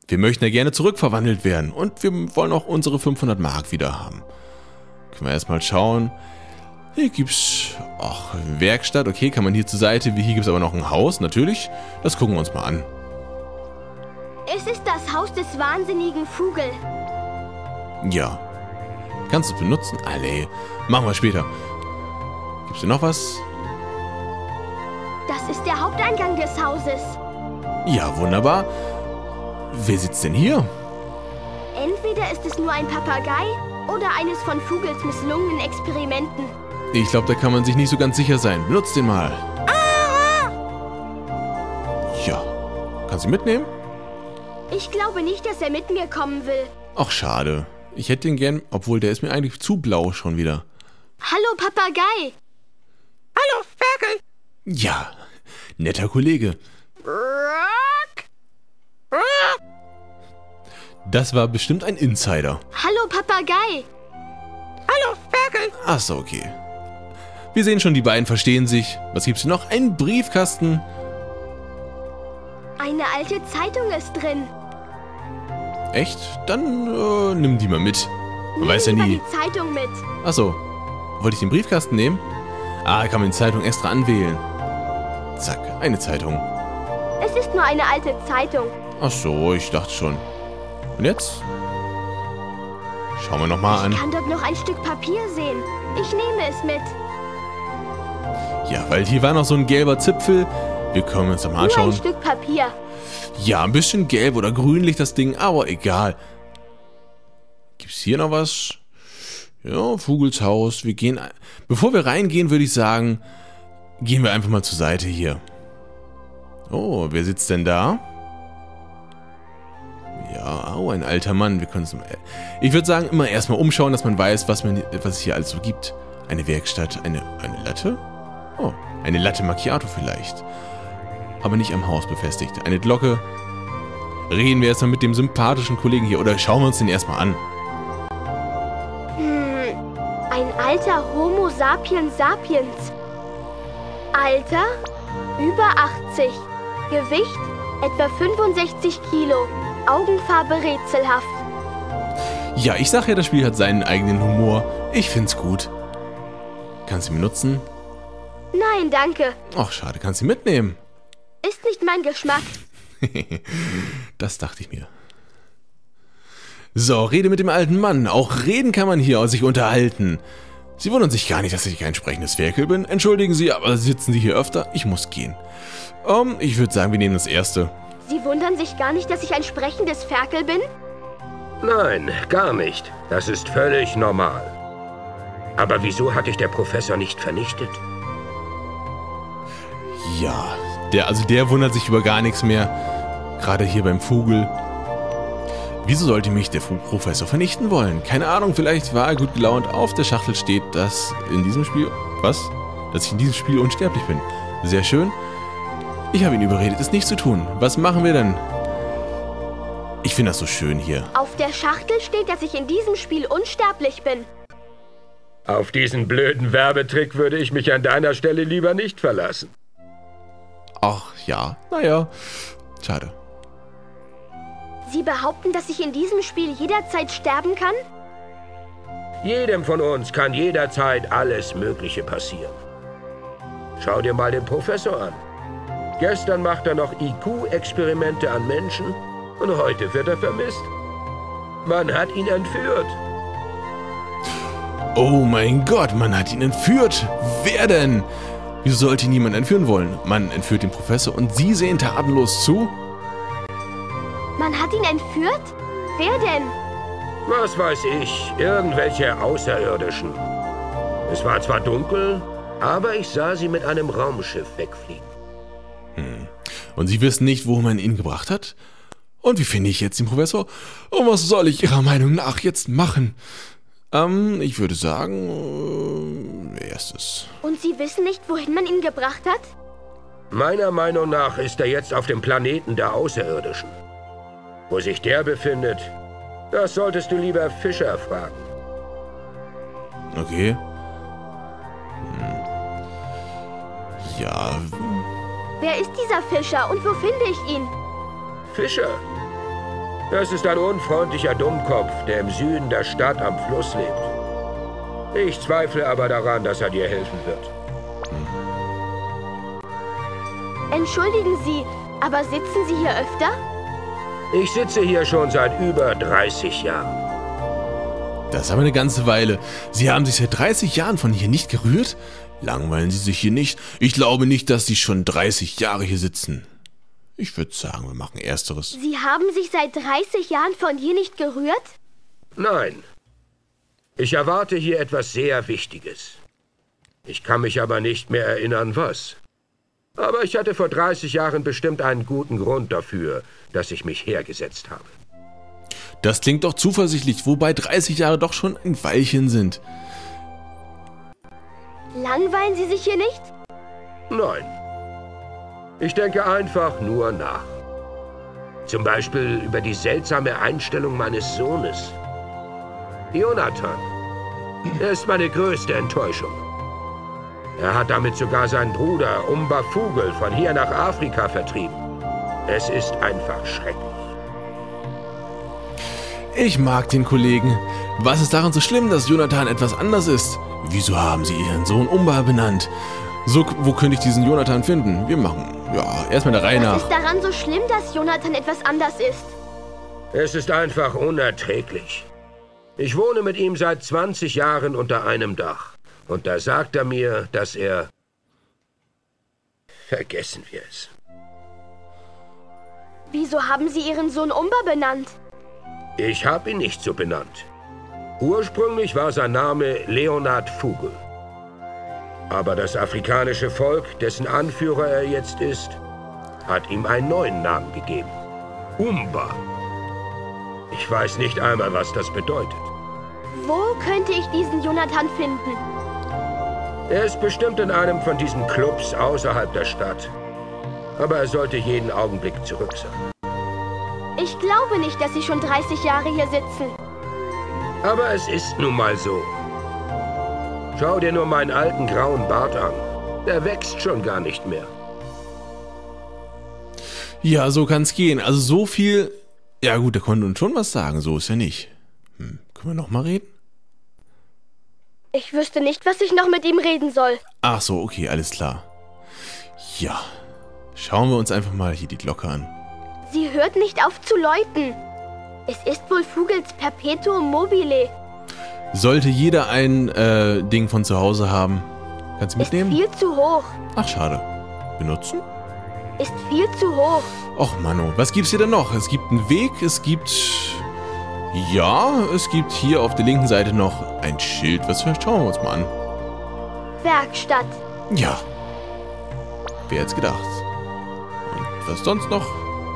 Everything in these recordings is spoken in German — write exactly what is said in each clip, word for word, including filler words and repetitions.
Wir möchten ja gerne zurückverwandelt werden und wir wollen auch unsere fünfhundert Mark wieder haben. Können wir erstmal schauen. Hier gibt's auch Werkstatt. Okay, kann man hier zur Seite. Hier gibt es aber noch ein Haus, natürlich. Das gucken wir uns mal an. Es ist das Haus des wahnsinnigen Vogel. Ja. Kannst du es benutzen? Ah, nee. Machen wir später. Gibt's hier noch was? Das ist der Haupteingang des Hauses. Ja, wunderbar. Wer sitzt denn hier? Entweder ist es nur ein Papagei oder eines von Vogels misslungenen Experimenten. Ich glaube, da kann man sich nicht so ganz sicher sein. Benutzt den mal. Ja. Kannst du ihn mitnehmen? Ich glaube nicht, dass er mit mir kommen will. Ach, schade. Ich hätte ihn gern, obwohl der ist mir eigentlich zu blau schon wieder. Hallo, Papagei. Hallo, Ferkel. Ja, netter Kollege. Das war bestimmt ein Insider. Hallo, Papagei. Hallo, Ferkel. Ach so, okay. Wir sehen schon, die beiden verstehen sich. Was gibt's hier noch? Ein Briefkasten. Eine alte Zeitung ist drin. Echt? Dann äh, nimm die mal mit. Man Nimm weiß ja lieber nie. die Zeitung mit. Ach so. Wollte ich den Briefkasten nehmen? Ah, da kann man die Zeitung extra anwählen. Zack, eine Zeitung. Es ist nur eine alte Zeitung. Ach so, ich dachte schon. Und jetzt? Schauen wir nochmal an. Ich kann dort noch ein Stück Papier sehen. Ich nehme es mit. Ja, weil hier war noch so ein gelber Zipfel. Wir können uns das mal Nur ein anschauen. Stück Papier. Ja, ein bisschen gelb oder grünlich das Ding, aber egal. Gibt's hier noch was? Ja, Vogels Haus. Wir gehen. Bevor wir reingehen, würde ich sagen, gehen wir einfach mal zur Seite hier. Oh, wer sitzt denn da? Ja, oh, ein alter Mann. Wir können uns. Ich würde sagen, immer erstmal umschauen, dass man weiß, was, man, was es hier alles so gibt. Eine Werkstatt, eine, eine Latte? Oh, eine Latte Macchiato vielleicht. Aber nicht am Haus befestigt. Eine Glocke. Reden wir erstmal mit dem sympathischen Kollegen hier oder schauen wir uns den erstmal an. Hm, ein alter Homo sapiens sapiens. Alter, über achtzig. Gewicht, etwa fünfundsechzig Kilo. Augenfarbe rätselhaft. Ja, ich sag ja, das Spiel hat seinen eigenen Humor. Ich find's gut. Kannst du ihn benutzen? Nein, danke. Ach, schade, kannst du ihn mitnehmen. Ist nicht mein Geschmack. Das dachte ich mir. So, rede mit dem alten Mann. Auch reden kann man hier sich unterhalten. Sie wundern sich gar nicht, dass ich kein sprechendes Ferkel bin. Entschuldigen Sie, aber sitzen Sie hier öfter? Ich muss gehen. Um, ich würde sagen, wir nehmen das erste. Sie wundern sich gar nicht, dass ich ein sprechendes Ferkel bin? Nein, gar nicht. Das ist völlig normal. Aber wieso hat dich der Professor nicht vernichtet? Ja, der, also der wundert sich über gar nichts mehr. Gerade hier beim Vogel. Wieso sollte mich der Professor vernichten wollen? Keine Ahnung, vielleicht war er gut gelaunt. Auf der Schachtel steht, dass in diesem Spiel... Was? Dass ich in diesem Spiel unsterblich bin. Sehr schön. Ich habe ihn überredet, es nicht zu tun. Was machen wir denn? Ich finde das so schön hier. Auf der Schachtel steht, dass ich in diesem Spiel unsterblich bin. Auf diesen blöden Werbetrick würde ich mich an deiner Stelle lieber nicht verlassen. Ach ja, naja. Schade. Sie behaupten, dass ich in diesem Spiel jederzeit sterben kann? Jedem von uns kann jederzeit alles Mögliche passieren. Schau dir mal den Professor an. Gestern macht er noch I Q-Experimente an Menschen und heute wird er vermisst. Man hat ihn entführt. Oh mein Gott, man hat ihn entführt. Wer denn? Wieso sollte ihn niemand entführen wollen? Man entführt den Professor und Sie sehen tatenlos zu? Man hat ihn entführt? Wer denn? Was weiß ich, irgendwelche Außerirdischen. Es war zwar dunkel, aber ich sah sie mit einem Raumschiff wegfliegen. Hm. Und Sie wissen nicht, wo man ihn gebracht hat? Und wie finde ich jetzt den Professor? Und was soll ich Ihrer Meinung nach jetzt machen? Ähm, ich würde sagen, äh, erstes. Und Sie wissen nicht, wohin man ihn gebracht hat? Meiner Meinung nach ist er jetzt auf dem Planeten der Außerirdischen. Wo sich der befindet, das solltest du lieber Fischer fragen. Okay. Hm. Ja. Wer ist dieser Fischer und wo finde ich ihn? Fischer? Das ist ein unfreundlicher Dummkopf, der im Süden der Stadt am Fluss lebt. Ich zweifle aber daran, dass er dir helfen wird. Entschuldigen Sie, aber sitzen Sie hier öfter? Ich sitze hier schon seit über dreißig Jahren. Das ist aber eine ganze Weile. Sie haben sich seit dreißig Jahren von hier nicht gerührt? Langweilen Sie sich hier nicht? Ich glaube nicht, dass Sie schon dreißig Jahre hier sitzen. Ich würde sagen, wir machen Ersteres. Sie haben sich seit dreißig Jahren von hier nicht gerührt? Nein. Ich erwarte hier etwas sehr Wichtiges. Ich kann mich aber nicht mehr erinnern, was. Aber ich hatte vor dreißig Jahren bestimmt einen guten Grund dafür, dass ich mich hergesetzt habe. Das klingt doch zuversichtlich, wobei dreißig Jahre doch schon ein Weilchen sind. Langweilen Sie sich hier nicht? Nein. Ich denke einfach nur nach. Zum Beispiel über die seltsame Einstellung meines Sohnes. Jonathan. Er ist meine größte Enttäuschung. Er hat damit sogar seinen Bruder Umba Fugel von hier nach Afrika vertrieben. Es ist einfach schrecklich. Ich mag den Kollegen. Was ist daran so schlimm, dass Jonathan etwas anders ist? Wieso haben Sie Ihren Sohn Umba benannt? So, wo könnte ich diesen Jonathan finden? Wir machen, ja, erstmal der Reihe nach. Was ist daran so schlimm, dass Jonathan etwas anders ist? Es ist einfach unerträglich. Ich wohne mit ihm seit zwanzig Jahren unter einem Dach. Und da sagt er mir, dass er... Vergessen wir es. Wieso haben Sie Ihren Sohn Umba benannt? Ich habe ihn nicht so benannt. Ursprünglich war sein Name Leonard Fugel. Aber das afrikanische Volk, dessen Anführer er jetzt ist, hat ihm einen neuen Namen gegeben. Umba. Ich weiß nicht einmal, was das bedeutet. Wo könnte ich diesen Jonathan finden? Er ist bestimmt in einem von diesen Clubs außerhalb der Stadt. Aber er sollte jeden Augenblick zurück sein. Ich glaube nicht, dass Sie schon dreißig Jahre hier sitzen. Aber es ist nun mal so. Schau dir nur meinen alten grauen Bart an. Der wächst schon gar nicht mehr. Ja, so kann's gehen. Also so viel... Ja gut, der konnte uns schon was sagen. So ist ja nicht. Hm, können wir noch mal reden? Ich wüsste nicht, was ich noch mit ihm reden soll. Ach so, okay, alles klar. Ja, schauen wir uns einfach mal hier die Glocke an. Sie hört nicht auf zu läuten. Es ist wohl Fugels Perpetuum mobile. Sollte jeder ein äh, Ding von zu Hause haben. Kannst du mitnehmen? Ist viel zu hoch. Ach, schade. Benutzen? Ist viel zu hoch. Och, Manno, was gibt's hier denn noch? Es gibt einen Weg, es gibt... Ja, es gibt hier auf der linken Seite noch ein Schild. Was schauen wir uns mal an? Werkstatt. Ja. Wer hätte es gedacht? Und was sonst noch?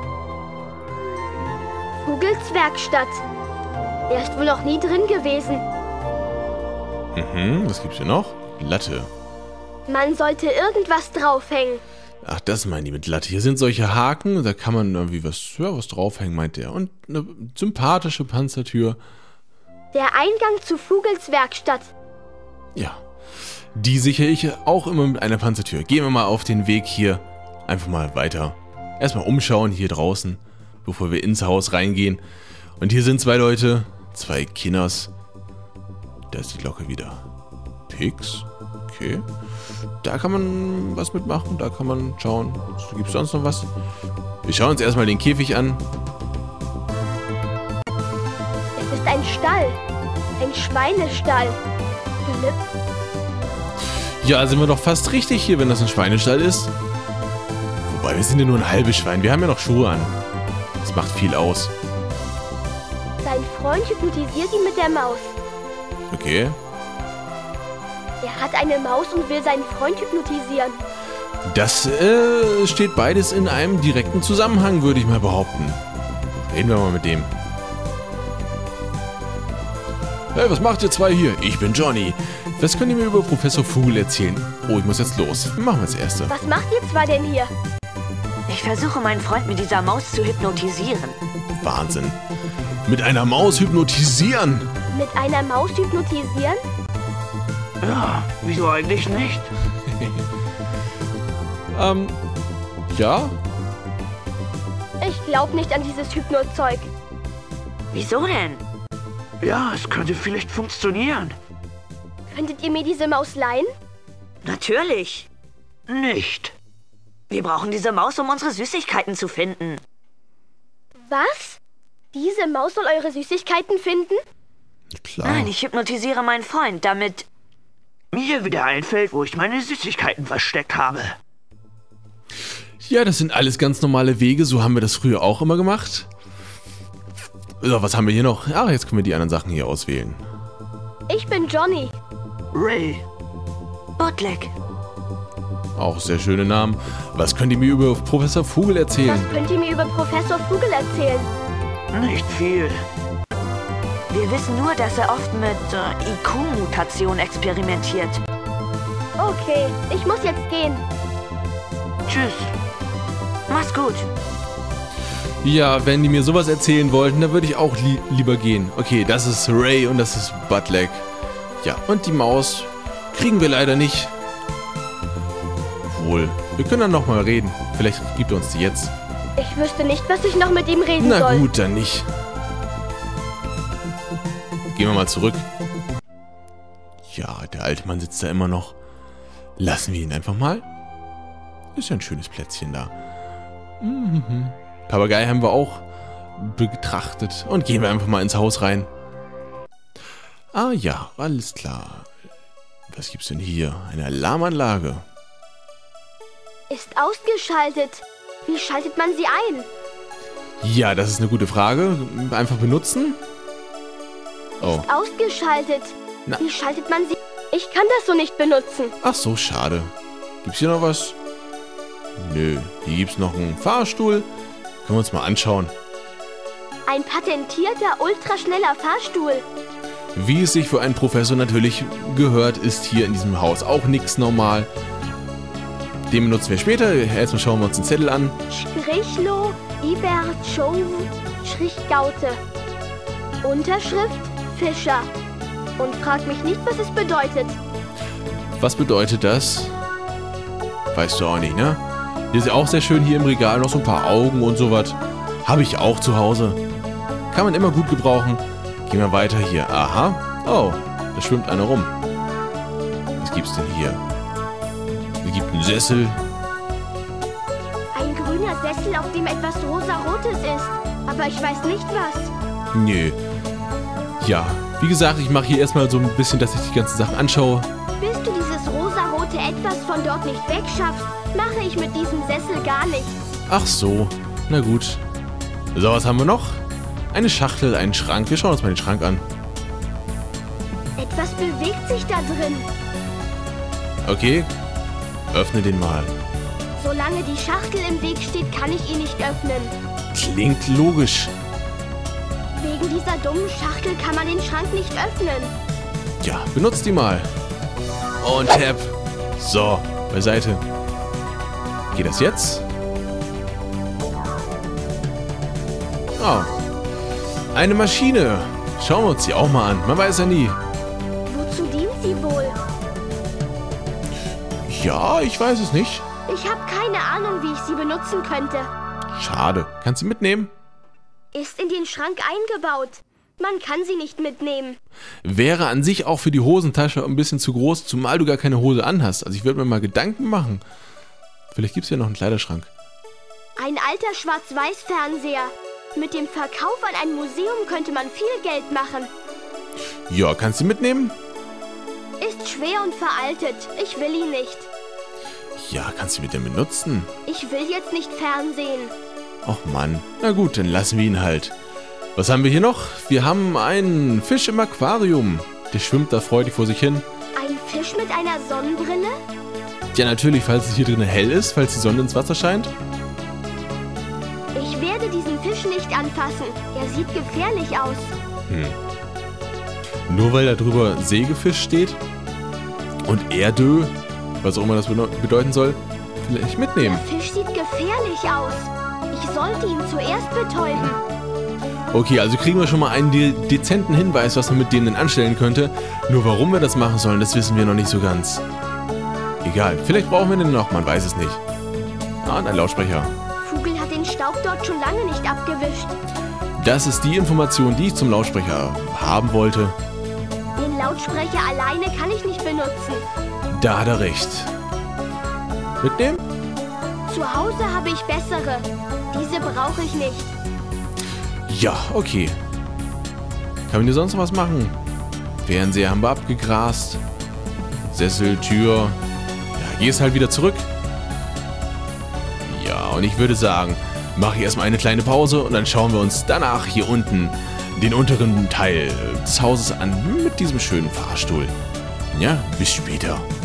Fugels Werkstatt. Er ist wohl noch nie drin gewesen. Mhm, was gibt's hier noch? Latte. Man sollte irgendwas draufhängen. Ach, das meinen die mit Latte. Hier sind solche Haken, da kann man irgendwie was, ja, was draufhängen, meint er. Und eine sympathische Panzertür. Der Eingang zu Fugels Werkstatt. Ja, die sichere ich auch immer mit einer Panzertür. Gehen wir mal auf den Weg hier einfach mal weiter. Erstmal umschauen hier draußen, bevor wir ins Haus reingehen. Und hier sind zwei Leute, zwei Kinders. Da ist die Glocke wieder. Pix, okay. Da kann man was mitmachen, da kann man schauen. Gibt es sonst noch was? Wir schauen uns erstmal den Käfig an. Es ist ein Stall. Ein Schweinestall. Philipp? Ja, sind wir doch fast richtig hier, wenn das ein Schweinestall ist. Wobei, wir sind ja nur ein halbes Schwein. Wir haben ja noch Schuhe an. Das macht viel aus. Sein Freund hypnotisiert ihn mit der Maus. Okay. Er hat eine Maus und will seinen Freund hypnotisieren. Das äh, steht beides in einem direkten Zusammenhang, würde ich mal behaupten. Reden wir mal mit dem. Hey, was macht ihr zwei hier? Ich bin Johnny. Was könnt ihr mir über Professor Fugel erzählen? Oh, ich muss jetzt los. Wir machen wir das Erste. Was macht ihr zwei denn hier? Ich versuche, meinen Freund mit dieser Maus zu hypnotisieren. Wahnsinn. Mit einer Maus hypnotisieren? Mit einer Maus hypnotisieren? Ja, wieso eigentlich nicht? ähm, ja? Ich glaube nicht an dieses Hypnozeug. Wieso denn? Ja, es könnte vielleicht funktionieren. Könntet ihr mir diese Maus leihen? Natürlich. Nicht. Wir brauchen diese Maus, um unsere Süßigkeiten zu finden. Was? Diese Maus soll eure Süßigkeiten finden? Klar. Nein, ich hypnotisiere meinen Freund, damit... Mir wieder einfällt, wo ich meine Süßigkeiten versteckt habe. Ja, das sind alles ganz normale Wege. So haben wir das früher auch immer gemacht. So, was haben wir hier noch? Ach, jetzt können wir die anderen Sachen hier auswählen. Ich bin Johnny. Ray. Bootleg. Auch sehr schöne Namen. Was könnt ihr mir über Professor Vogel erzählen? Was könnt ihr mir über Professor Vogel erzählen? Nicht viel. Wir wissen nur, dass er oft mit äh, I Q-Mutation experimentiert. Okay, ich muss jetzt gehen. Tschüss. Mach's gut. Ja, wenn die mir sowas erzählen wollten, dann würde ich auch li lieber gehen. Okay, das ist Ray und das ist Bootleg. Ja, und die Maus kriegen wir leider nicht. Wohl, wir können dann nochmal reden. Vielleicht gibt er uns die jetzt. Ich wüsste nicht, was ich noch mit ihm reden Na soll. gut, dann nicht. Gehen wir mal zurück. Ja, der alte Mann sitzt da immer noch. Lassen wir ihn einfach mal. Ist ja ein schönes Plätzchen da. Mhm. Papagei haben wir auch betrachtet. Und gehen wir einfach mal ins Haus rein. Ah ja, alles klar. Was gibt's denn hier? Eine Alarmanlage. Ist ausgeschaltet. Wie schaltet man sie ein? Ja, das ist eine gute Frage. Einfach benutzen. Oh. Ausgeschaltet. Na. Wie schaltet man sie? Ich kann das so nicht benutzen. Ach so, schade. Gibt's hier noch was? Nö, hier gibt's noch einen Fahrstuhl. Können wir uns mal anschauen. Ein patentierter, ultraschneller Fahrstuhl. Wie es sich für einen Professor natürlich gehört, ist hier in diesem Haus auch nichts normal. Den benutzen wir später. Erstmal schauen wir uns den Zettel an. Strichlo, Ibert, Show, Strichgaute. Unterschrift, Fischer. Und frag mich nicht, was es bedeutet. Was bedeutet das? Weißt du auch nicht, ne? Hier ist ja auch sehr schön hier im Regal noch so ein paar Augen und sowas. Habe ich auch zu Hause. Kann man immer gut gebrauchen. Gehen wir weiter hier. Aha. Oh, da schwimmt einer rum. Was gibt's denn hier? Es gibt einen Sessel. Ein grüner Sessel, auf dem etwas rosa-rotes ist. Aber ich weiß nicht was. Nö. Ja, wie gesagt, ich mache hier erstmal so ein bisschen, dass ich die ganzen Sachen anschaue. Bis du dieses rosa-rote Etwas von dort nicht wegschaffst, mache ich mit diesem Sessel gar nichts. Ach so, na gut. So, was haben wir noch? Eine Schachtel, einen Schrank. Wir schauen uns mal den Schrank an. Etwas bewegt sich da drin. Okay, öffne den mal. Solange die Schachtel im Weg steht, kann ich ihn nicht öffnen. Klingt logisch. Wegen dieser dummen Schachtel kann man den Schrank nicht öffnen. Ja, benutzt die mal. Und tap. So, beiseite. Geht das jetzt? Oh. Eine Maschine. Schauen wir uns die auch mal an. Man weiß ja nie. Wozu dient sie wohl? Ja, ich weiß es nicht. Ich habe keine Ahnung, wie ich sie benutzen könnte. Schade. Kannst du mitnehmen? Ist in den Schrank eingebaut. Man kann sie nicht mitnehmen. Wäre an sich auch für die Hosentasche ein bisschen zu groß, zumal du gar keine Hose anhast. Also ich würde mir mal Gedanken machen. Vielleicht gibt es ja noch einen Kleiderschrank. Ein alter Schwarz-Weiß-Fernseher. Mit dem Verkauf an ein Museum könnte man viel Geld machen. Ja, kannst du mitnehmen? Ist schwer und veraltet. Ich will ihn nicht. Ja, kannst du mit dem benutzen? Ich will jetzt nicht fernsehen. Och Mann. Na gut, dann lassen wir ihn halt. Was haben wir hier noch? Wir haben einen Fisch im Aquarium. Der schwimmt da freudig vor sich hin. Ein Fisch mit einer Sonnenbrille? Ja, natürlich, falls es hier drin hell ist, falls die Sonne ins Wasser scheint. Ich werde diesen Fisch nicht anfassen. Er sieht gefährlich aus. Hm. Nur weil da drüber Sägefisch steht und Erdö, was auch immer das bedeuten soll, vielleicht mitnehmen. Der Fisch sieht gefährlich aus. Ich sollte ihn zuerst betäuben. Okay, also kriegen wir schon mal einen de dezenten Hinweis, was man mit denen denn anstellen könnte. Nur warum wir das machen sollen, das wissen wir noch nicht so ganz. Egal, vielleicht brauchen wir den noch, man weiß es nicht. Ah, und ein Lautsprecher. Vogel hat den Staub dort schon lange nicht abgewischt. Das ist die Information, die ich zum Lautsprecher haben wollte. Den Lautsprecher alleine kann ich nicht benutzen. Da hat er recht. Mitnehmen? Zu Hause habe ich bessere. Diese brauche ich nicht. Ja, okay. Kann man hier sonst noch was machen? Fernseher haben wir abgegrast. Sessel, Tür. Ja, gehst halt wieder zurück. Ja, und ich würde sagen, mache ich erstmal eine kleine Pause und dann schauen wir uns danach hier unten den unteren Teil des Hauses an mit diesem schönen Fahrstuhl. Ja, bis später.